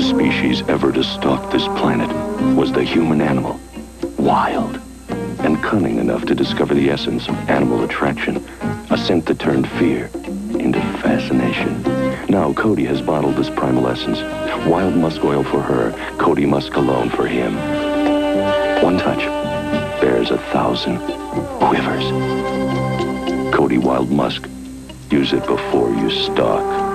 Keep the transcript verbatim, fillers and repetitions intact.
fastest species ever to stalk this planet was the human animal. Wild and cunning enough to discover the essence of animal attraction, a scent that turned fear into fascination. Now Coty has bottled this primal essence. Wild musk oil for her, Coty Musk Cologne for him. One touch bears a thousand quivers. Coty Wild Musk. Use it before you stalk.